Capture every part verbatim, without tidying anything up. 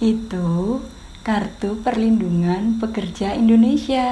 Itu Kartu Perlindungan Pekerja Indonesia.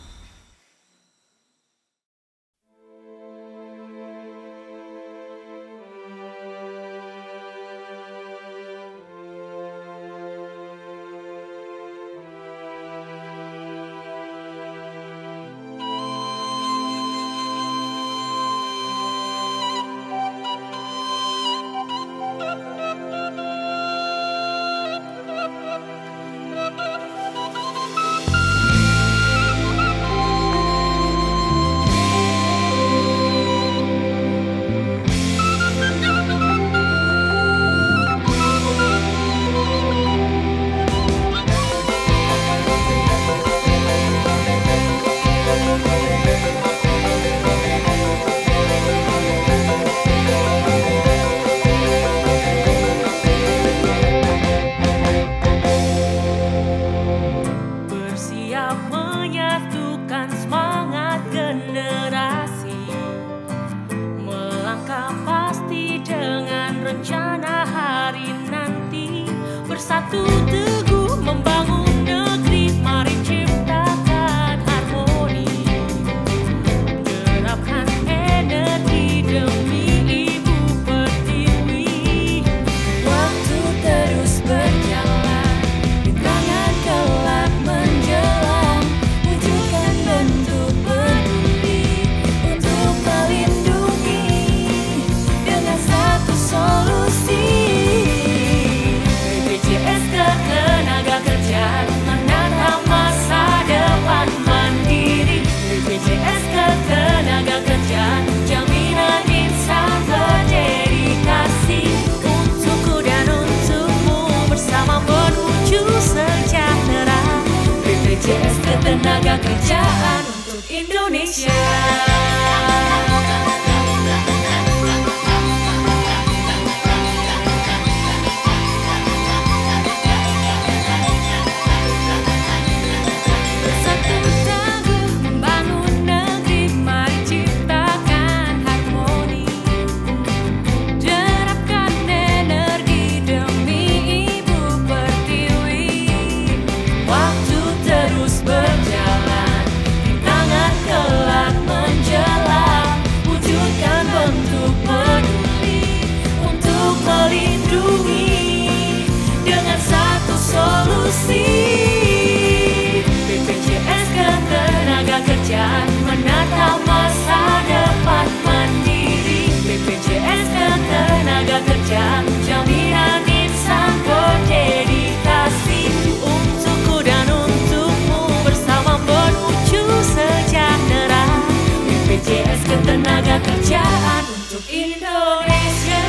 Rencana hari nanti bersatu teguh membangun negeri, mari ciptakan harmoni, terapkan energi demi ibu pertiwi. Waktu terus berjalan, tangan kelak menjelang, wujudkan bentuk peduli untuk melindungi dengan satu solusi. B P J S Ketenagakerjaan menatap masa depan mandiri. B P J S Ketenagakerjaan jaminan insan berdedikasi, untukku dan untukmu bersama menuju sejahtera. B P J S Ketenagakerjaan untuk Indonesia. Menatap masa depan mandiri. B P J S Ketenagakerjaan jaminan insan berdedikasi, untukku dan untukmu bersama menuju sejahtera. B P J S Ketenagakerjaan untuk Indonesia.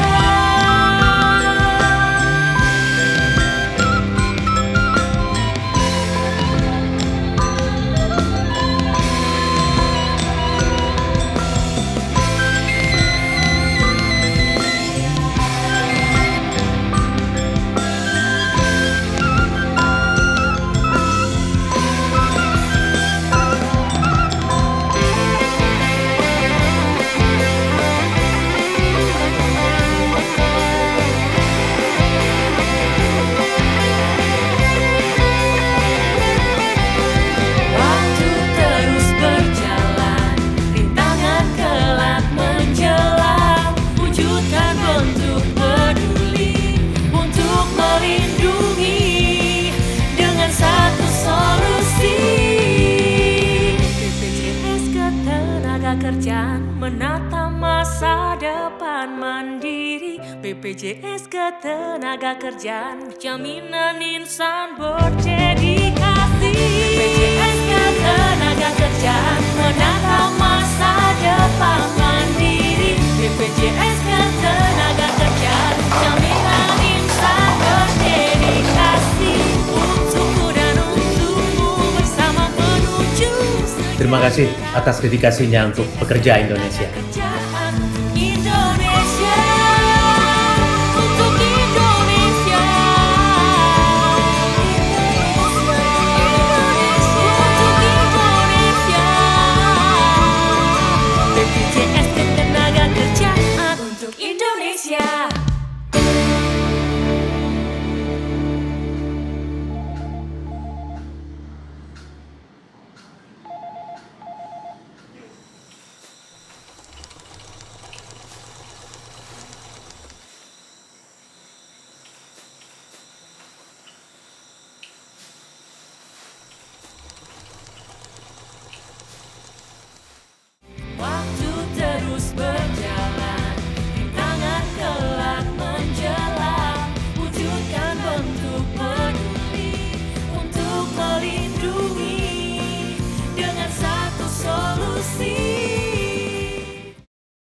Kerjaan menata masa depan mandiri. B P J S Ketenagakerjaan jaminan insan berdedikasi. B P J S Ketenagakerjaan menata masa depan mandiri. B P J S Ketenagakerjaan jaminan insan berdedikasi, untukku dan untukmu bersama menuju. Terima kasih atas dedikasinya untuk pekerja Indonesia.